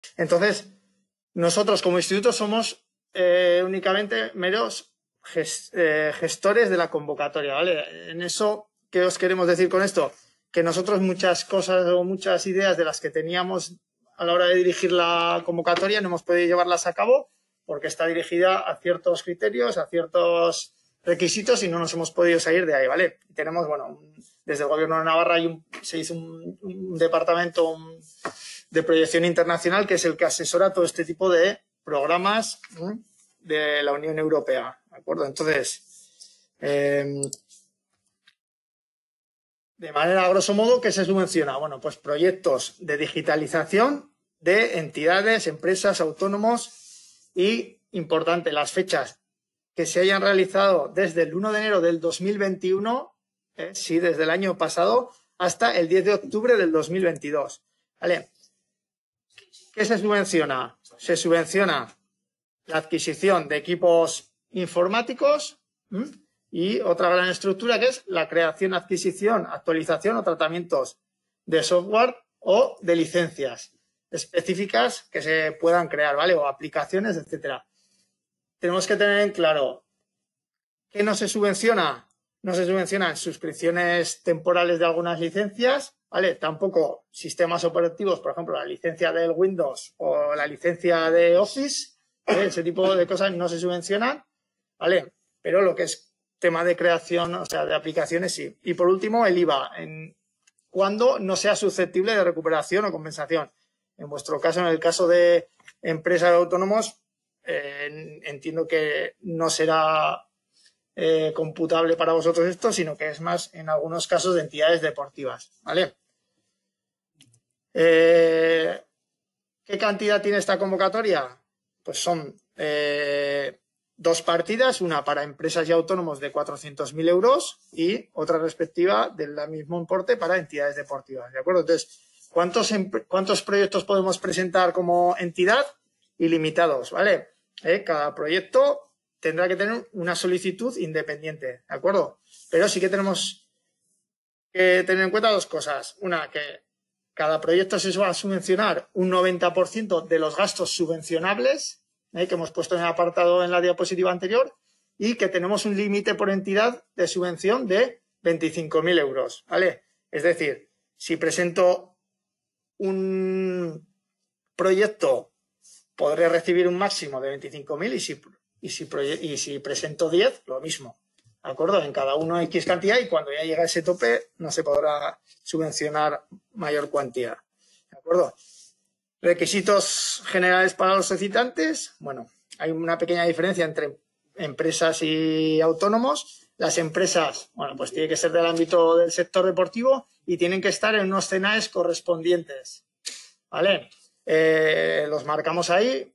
Entonces, nosotros como instituto somos únicamente meros gestores de la convocatoria, ¿vale? En eso, ¿qué os queremos decir con esto? Que nosotros muchas cosas o muchas ideas de las que teníamos a la hora de dirigir la convocatoria no hemos podido llevarlas a cabo porque está dirigida a ciertos criterios, a ciertos requisitos y no nos hemos podido salir de ahí, ¿vale? Tenemos, bueno, desde el Gobierno de Navarra se hizo un departamento de proyección internacional que es el que asesora todo este tipo de programas de la Unión Europea, ¿de acuerdo? Entonces, de manera, a grosso modo, ¿qué se subvenciona? Bueno, pues proyectos de digitalización de entidades, empresas, autónomos y, importante, las fechas que se hayan realizado desde el 1 de enero del 2021, sí, desde el año pasado, hasta el 10 de octubre del 2022. ¿Vale? ¿Qué se subvenciona? Se subvenciona la adquisición de equipos informáticos y otra gran estructura que es la creación, adquisición, actualización o tratamientos de software o de licencias específicas que se puedan crear, ¿vale? O aplicaciones, etcétera. Tenemos que tener en claro ¿qué no se subvenciona? No se subvencionan suscripciones temporales de algunas licencias, ¿vale? Tampoco sistemas operativos, por ejemplo, la licencia del Windows o la licencia de Office, ¿vale? Ese tipo de cosas no se subvencionan, ¿vale? Pero lo que es tema de creación, o sea, de aplicaciones, sí. Y por último, el IVA, cuando no sea susceptible de recuperación o compensación. En vuestro caso, en el caso de empresas de autónomos, entiendo que no será computable para vosotros esto, sino que es más en algunos casos de entidades deportivas, ¿vale? ¿Qué cantidad tiene esta convocatoria? Pues son dos partidas, una para empresas y autónomos de 400.000 euros y otra respectiva del mismo importe para entidades deportivas, ¿de acuerdo? Entonces, ¿cuántos proyectos podemos presentar como entidad? Ilimitados, ¿vale? Cada proyecto tendrá que tener una solicitud independiente, ¿de acuerdo? Pero sí que tenemos que tener en cuenta dos cosas. Una, que cada proyecto se va a subvencionar un 90% de los gastos subvencionables, que hemos puesto en el apartado en la diapositiva anterior, y que tenemos un límite por entidad de subvención de 25.000 euros, ¿vale? Es decir, si presento un proyecto, podré recibir un máximo de 25.000 y si presento 10, lo mismo. ¿De acuerdo? En cada uno X cantidad y cuando ya llega a ese tope no se podrá subvencionar mayor cuantía. ¿De acuerdo? Requisitos generales para los solicitantes. Bueno, hay una pequeña diferencia entre empresas y autónomos. Las empresas, bueno, pues tienen que ser del ámbito del sector deportivo y tienen que estar en unos CENAES correspondientes. ¿Vale? Los marcamos ahí.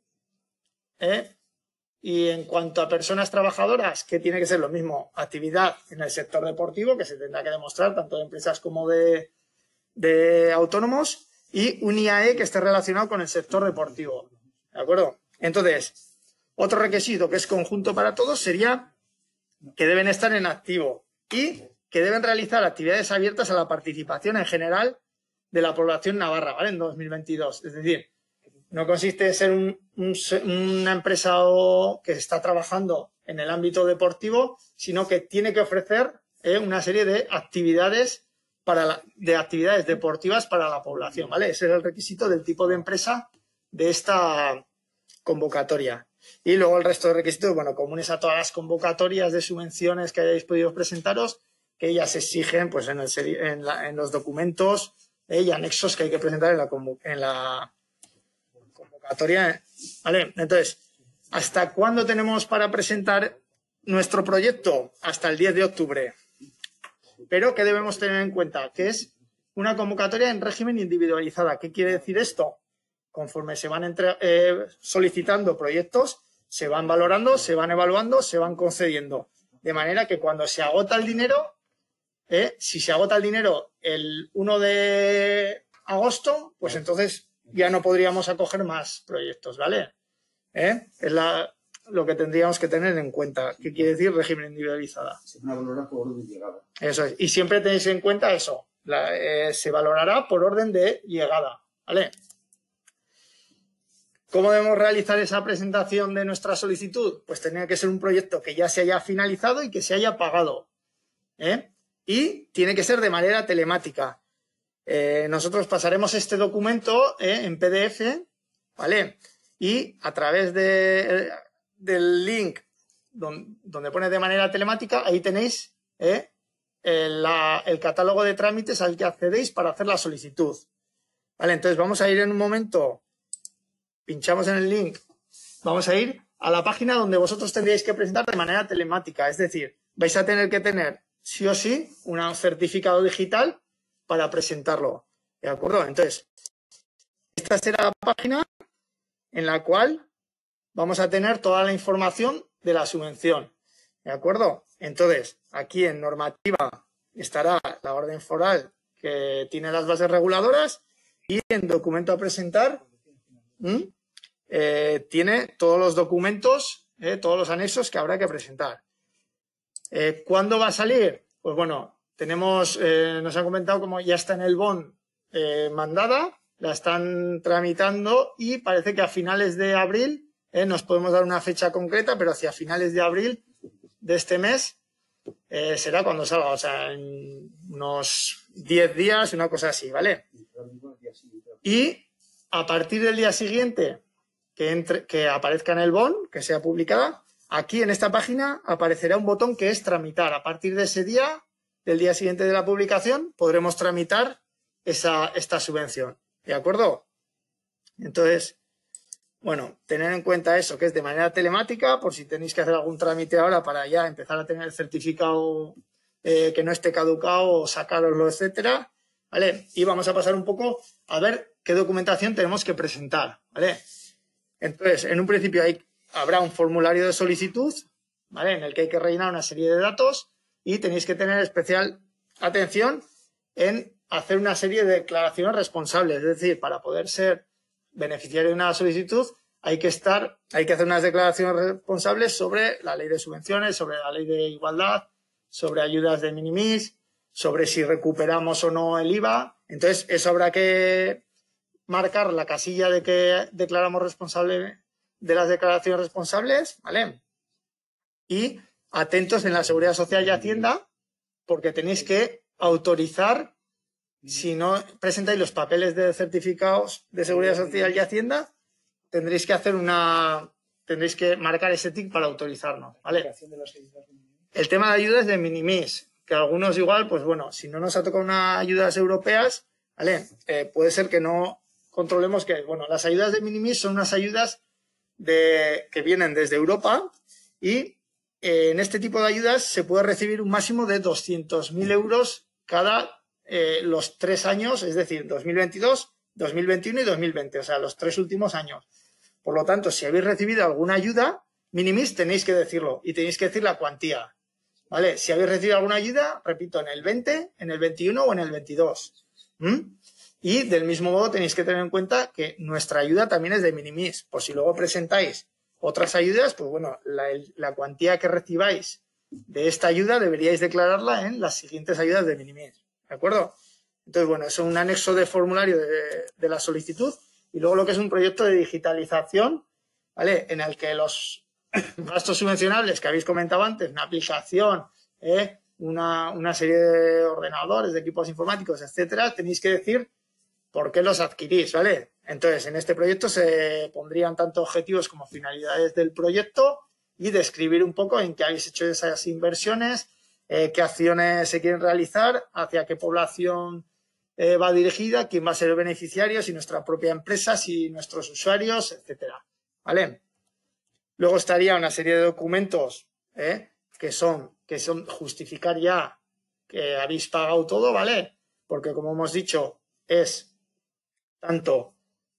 Y en cuanto a personas trabajadoras, que tiene que ser lo mismo, actividad en el sector deportivo, que se tendrá que demostrar tanto de empresas como de autónomos, y un IAE que esté relacionado con el sector deportivo. ¿De acuerdo? Entonces, otro requisito que es conjunto para todos sería que deben estar en activo y que deben realizar actividades abiertas a la participación en general de la población navarra, ¿vale? En 2022. Es decir, no consiste en ser una empresa que está trabajando en el ámbito deportivo, sino que tiene que ofrecer una serie de actividades actividades deportivas para la población, ¿vale? Ese es el requisito del tipo de empresa de esta convocatoria. Y luego el resto de requisitos, bueno, comunes a todas las convocatorias de subvenciones que hayáis podido presentaros, que ellas se exigen pues en los documentos y anexos que hay que presentar en la convocatoria, ¿vale? Entonces, ¿hasta cuándo tenemos para presentar nuestro proyecto? Hasta el 10 de octubre. Pero ¿qué debemos tener en cuenta? Que es una convocatoria en régimen individualizada. ¿Qué quiere decir esto? Conforme se van solicitando proyectos, se van valorando, se van evaluando, se van concediendo. De manera que cuando se agota el dinero, si se agota el dinero el 1 de agosto, pues entonces ya no podríamos acoger más proyectos, ¿vale? Es lo que tendríamos que tener en cuenta. ¿Qué quiere decir régimen individualizada? Se van a valorar por orden de llegada. Eso es. Y siempre tenéis en cuenta eso. Se valorará por orden de llegada, ¿vale? ¿Cómo debemos realizar esa presentación de nuestra solicitud? Pues tenía que ser un proyecto que ya se haya finalizado y que se haya pagado, ¿eh? Y tiene que ser de manera telemática. Nosotros pasaremos este documento en PDF, ¿vale? Y a través del link donde pone de manera telemática, ahí tenéis el catálogo de trámites al que accedéis para hacer la solicitud. Vale, entonces vamos a ir en un momento, pinchamos en el link, vamos a ir a la página donde vosotros tendríais que presentar de manera telemática. Es decir, vais a tener que tener sí o sí un certificado digital para presentarlo. ¿De acuerdo? Entonces, esta será la página en la cual vamos a tener toda la información de la subvención. ¿De acuerdo? Entonces, aquí en normativa estará la orden foral que tiene las bases reguladoras y en documento a presentar tiene todos los documentos, todos los anexos que habrá que presentar. ¿Cuándo va a salir? Pues bueno, tenemos, nos han comentado como ya está en el BON mandada, la están tramitando y parece que a finales de abril, nos podemos dar una fecha concreta, pero hacia finales de abril de este mes será cuando salga, o sea, en unos 10 días, una cosa así, ¿vale? Y a partir del día siguiente que aparezca en el BON, que sea publicada, aquí en esta página aparecerá un botón que es tramitar. A partir de ese día, del día siguiente de la publicación, podremos tramitar esta subvención. ¿De acuerdo? Entonces, bueno, tener en cuenta eso, que es de manera telemática, por si tenéis que hacer algún trámite ahora para ya empezar a tener el certificado que no esté caducado o sacároslo, etcétera, ¿vale? Y vamos a pasar un poco a ver qué documentación tenemos que presentar, ¿vale? Entonces, en un principio habrá un formulario de solicitud, ¿vale? En el que hay que rellenar una serie de datos y tenéis que tener especial atención en hacer una serie de declaraciones responsables. Es decir, para poder ser beneficiario de una solicitud hay que hacer unas declaraciones responsables sobre la ley de subvenciones, sobre la ley de igualdad, sobre ayudas de minimis, sobre si recuperamos o no el IVA. Entonces, eso habrá que marcar la casilla de que declaramos responsable de las declaraciones responsables, ¿vale? Y atentos en la Seguridad Social y Hacienda, porque tenéis que autorizar, si no presentáis los papeles de certificados de Seguridad Social y Hacienda, tendréis que marcar ese tic para autorizarnos, ¿vale? El tema de ayudas de minimis, que algunos igual, pues bueno, si no nos ha tocado unas ayudas europeas, ¿vale? Puede ser que no controlemos que, bueno, las ayudas de minimis son unas ayudas que vienen desde Europa y en este tipo de ayudas se puede recibir un máximo de 200.000 euros cada los 3 años, es decir, 2022, 2021 y 2020, o sea, los 3 últimos años. Por lo tanto, si habéis recibido alguna ayuda, minimis, tenéis que decirlo y tenéis que decir la cuantía, ¿vale? Si habéis recibido alguna ayuda, repito, en el 20, en el 21 o en el 22. Y del mismo modo tenéis que tener en cuenta que nuestra ayuda también es de minimis. Por si luego presentáis otras ayudas, pues bueno, la cuantía que recibáis de esta ayuda deberíais declararla en las siguientes ayudas de minimis. ¿De acuerdo? Entonces, bueno, es un anexo de formulario de la solicitud y luego lo que es un proyecto de digitalización, ¿vale? En el que los gastos subvencionables que habéis comentado antes, una aplicación, una serie de ordenadores, de equipos informáticos, etcétera, tenéis que decir por qué los adquirís, ¿vale? Entonces, en este proyecto se pondrían tanto objetivos como finalidades del proyecto y describir un poco en qué habéis hecho esas inversiones, qué acciones se quieren realizar, hacia qué población va dirigida, quién va a ser el beneficiario, si nuestra propia empresa, si nuestros usuarios, etcétera, ¿vale? Luego estaría una serie de documentos que son justificar ya que habéis pagado todo, ¿vale? Porque, como hemos dicho, es tanto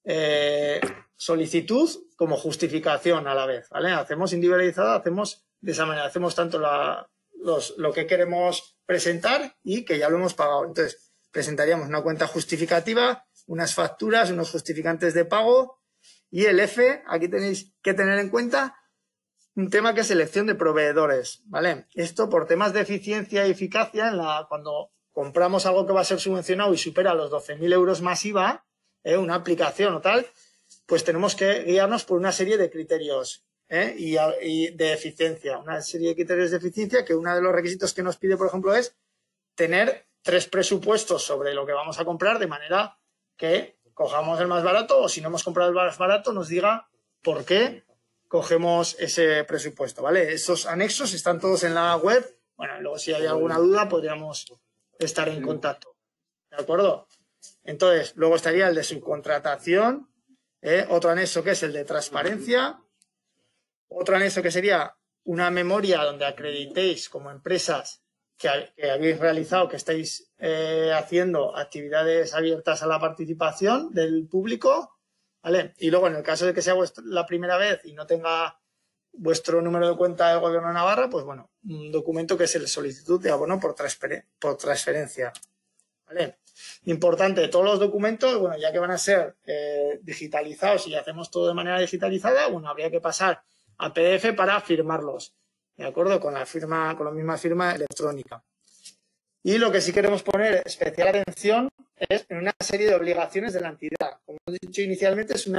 solicitud como justificación a la vez, ¿vale? Hacemos individualizada, hacemos de esa manera, hacemos tanto lo que queremos presentar y que ya lo hemos pagado. Entonces, presentaríamos una cuenta justificativa, unas facturas, unos justificantes de pago y el F, aquí tenéis que tener en cuenta un tema que es selección de proveedores, ¿vale? Esto por temas de eficiencia y eficacia, cuando compramos algo que va a ser subvencionado y supera los 12.000 euros más IVA, una aplicación o tal, pues tenemos que guiarnos por una serie de criterios y de eficiencia. Una serie de criterios de eficiencia que uno de los requisitos que nos pide, por ejemplo, es tener 3 presupuestos sobre lo que vamos a comprar, de manera que cojamos el más barato, o si no hemos comprado el más barato, nos diga por qué cogemos ese presupuesto, ¿vale? Esos anexos están todos en la web. Bueno, luego si hay alguna duda podríamos estar en contacto. ¿De acuerdo? Entonces, luego estaría el de subcontratación, otro anexo que es el de transparencia, otro anexo que sería una memoria donde acreditéis como empresas que habéis realizado, que estáis haciendo actividades abiertas a la participación del público, ¿vale? Y luego, en el caso de que sea la primera vez y no tenga vuestro número de cuenta del Gobierno de Navarra, pues bueno, un documento que es el solicitud de abono por transferencia, ¿vale? Importante, todos los documentos, bueno, ya que van a ser digitalizados y hacemos todo de manera digitalizada, bueno, habría que pasar a PDF para firmarlos, ¿de acuerdo? Con la misma firma electrónica. Y lo que sí queremos poner especial atención es en una serie de obligaciones de la entidad. Como he dicho inicialmente, es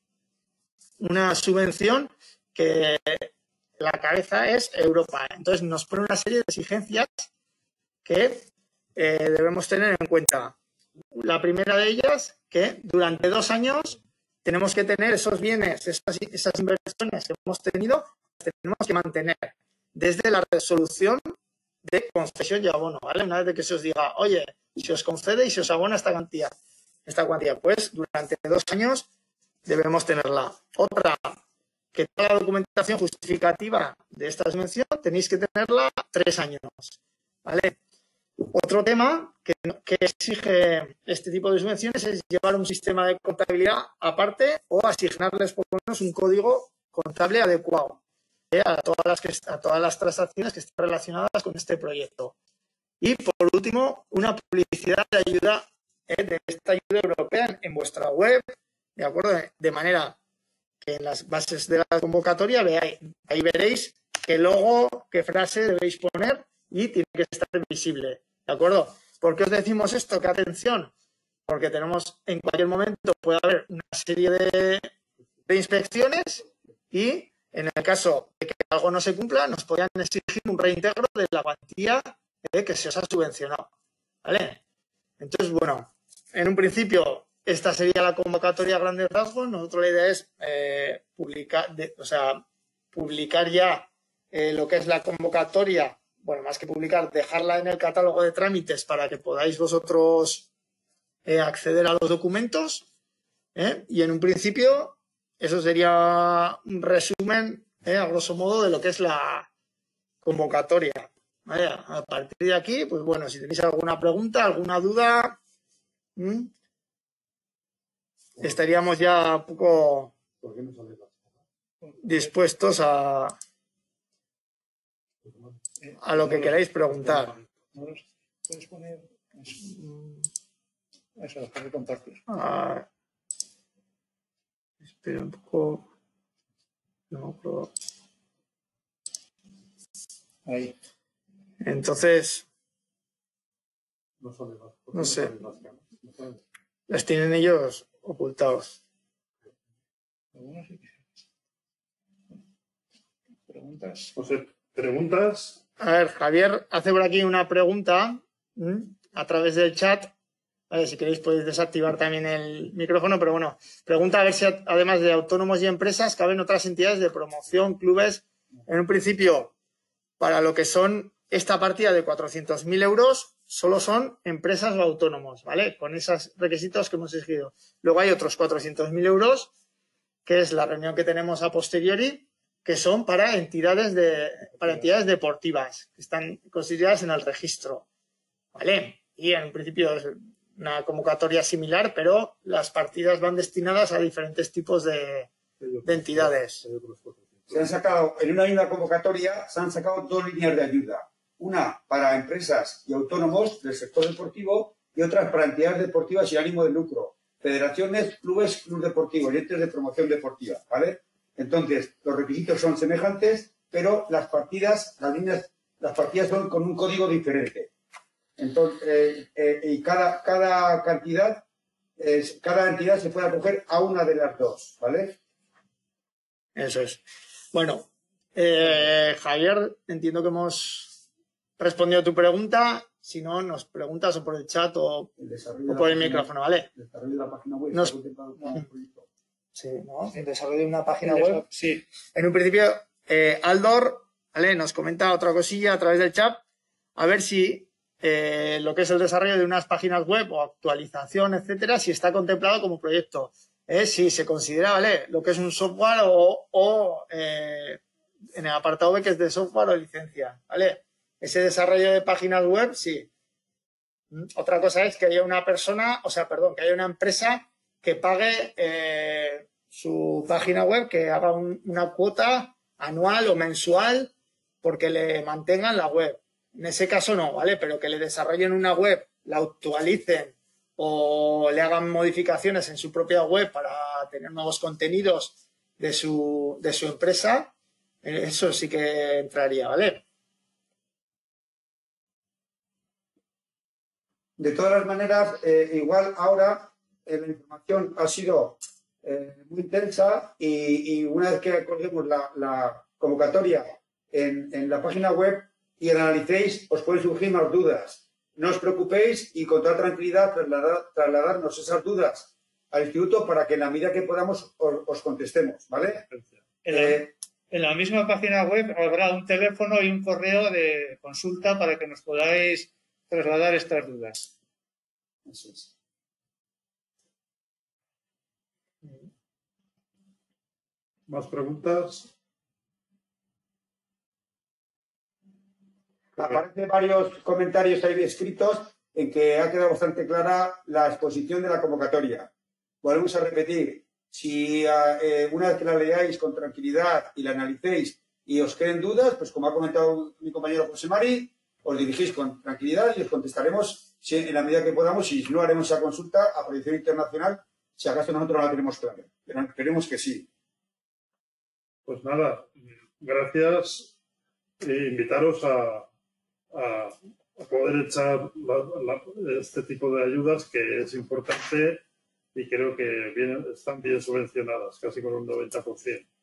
una subvención que la cabeza es Europa. Entonces nos pone una serie de exigencias que debemos tener en cuenta. La primera de ellas, que durante 2 años tenemos que tener esos bienes, esas inversiones que hemos tenido, tenemos que mantener desde la resolución de concesión y abono, ¿vale? Una vez que se os diga, oye, se os concede y se os abona esta cuantía, pues durante 2 años debemos tenerla. Otra, que toda la documentación justificativa de esta subvención tenéis que tenerla 3 años, ¿vale? Otro tema que exige este tipo de subvenciones es llevar un sistema de contabilidad aparte o asignarles por lo menos un código contable adecuado a todas las transacciones que están relacionadas con este proyecto. Y por último, una publicidad de ayuda, de esta ayuda europea en vuestra web, ¿de acuerdo? De manera que en las bases de la convocatoria ahí veréis qué logo, qué frase debéis poner y tiene que estar visible, ¿de acuerdo? ¿Por qué os decimos esto? Que atención, porque en cualquier momento puede haber una serie de inspecciones y en el caso de que algo no se cumpla, nos podrían exigir un reintegro de la cuantía que se os ha subvencionado, ¿vale? Entonces, bueno, en un principio esta sería la convocatoria a grandes rasgos. Nosotros la idea es publicar ya lo que es la convocatoria, bueno, más que publicar, dejarla en el catálogo de trámites para que podáis vosotros acceder a los documentos, y en un principio eso sería un resumen, a grosso modo, de lo que es la convocatoria, ¿vale? A partir de aquí, pues bueno, si tenéis alguna pregunta, alguna duda, estaríamos ya un poco dispuestos a lo que queráis preguntar. ¿Puedes poner eso, los contactos? Espera un poco. No, pero... Ahí. Entonces, no sé. Las tienen ellos ocultados. ¿Preguntas? José, ¿preguntas? A ver, Javier hace por aquí una pregunta a través del chat. Vale, si queréis podéis desactivar también el micrófono, pero bueno, pregunta a ver si además de autónomos y empresas caben otras entidades de promoción, clubes. En un principio, para lo que son esta partida de 400.000 euros, solo son empresas o autónomos, ¿vale? Con esos requisitos que hemos exigido. Luego hay otros 400.000 euros, que es la reunión que tenemos a posteriori, que son para entidades deportivas, que están consideradas en el registro, ¿vale? Y en un principio es una convocatoria similar, pero las partidas van destinadas a diferentes tipos de entidades. Se han sacado, en una misma convocatoria, se han sacado 2 líneas de ayuda. Una para empresas y autónomos del sector deportivo y otras para entidades deportivas sin ánimo de lucro. Federaciones, clubes, club deportivos y entes de promoción deportiva, ¿vale? Entonces, los requisitos son semejantes, pero las partidas son con un código diferente. Entonces, y cada cantidad cada entidad se puede acoger a una de las dos, ¿vale? Eso es. Bueno, Javier, entiendo que hemos respondido a tu pregunta. Si no, nos preguntas o por el chat o por el micrófono, ¿vale? El desarrollo de la página web Nos- está contemplado como un proyecto. Sí, ¿no? El desarrollo de una página web. Sí. En un principio, Aldor, ¿vale? Nos comenta otra cosilla a través del chat, a ver si lo que es el desarrollo de unas páginas web o actualización, etcétera, si está contemplado como proyecto. Si se considera, ¿vale? Lo que es un software o en el apartado B que es de software o licencia, ¿vale? Ese desarrollo de páginas web, sí. Otra cosa es que haya una persona, que haya una empresa que pague su página web, que haga una cuota anual o mensual porque le mantengan la web. En ese caso no, ¿vale? Pero que le desarrollen una web, la actualicen o le hagan modificaciones en su propia web para tener nuevos contenidos de su empresa, eso sí que entraría, ¿vale? De todas las maneras, igual ahora la información ha sido muy intensa y una vez que colguemos la convocatoria en la página web y analicéis, os pueden surgir más dudas. No os preocupéis y con toda tranquilidad trasladarnos esas dudas al instituto para que en la medida que podamos os contestemos, ¿vale? En la misma página web habrá un teléfono y un correo de consulta para que nos podáis trasladar estas dudas. Eso es. ¿Más preguntas? Aparecen varios comentarios ahí escritos en que ha quedado bastante clara la exposición de la convocatoria. Volvemos a repetir, si una vez que la leáis con tranquilidad y la analicéis y os queden dudas, pues como ha comentado mi compañero José Mari, os dirigís con tranquilidad y os contestaremos en la medida que podamos y si no haremos esa consulta a proyección internacional, si acaso nosotros no la tenemos clara. Pero esperemos que sí. Pues nada, gracias e invitaros a poder echar este tipo de ayudas que es importante y creo que están bien subvencionadas, casi con un 90%.